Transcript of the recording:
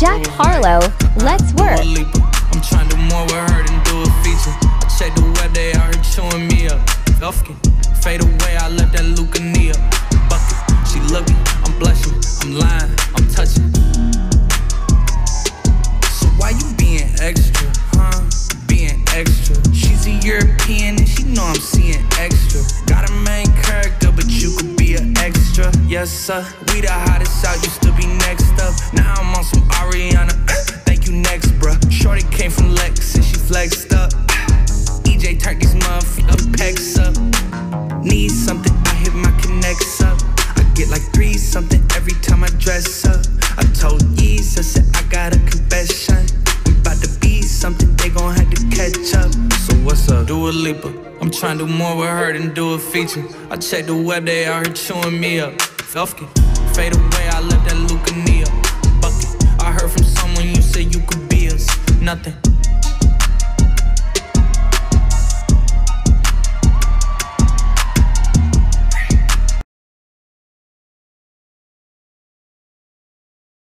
Jack Harlow, let's work. I'm trying to do more with her than do a feature. I check the web, they out here chewing me up. Elfkin, fade away, I left that Lucania bucket. She looking, I'm blushing, I'm lying, I'm touching. So why you being extra, huh? Being extra. She's a European and she know I'm seeing extra. Got a main character, but you could be an extra. Yes, sir. We the hottest out, used to be next up. Now I'm on some Ariana. Thank you, next, bruh. Shorty came from Lex and she flexed up. EJ turned these motherfuckers pecs up. Need something, I hit my connects up. I get like 3 something every time I dress up. I told Yeez, I said I got a confession. We bout to be something, they gon' have to catch up. So what's up? Dua Lipa. I'm trying to do more with her than do a feature. I check the web, they out here chewing me up. Elfkin, fade away, I left that Lucania bucket. I heard from someone you said you could be us. Nothing.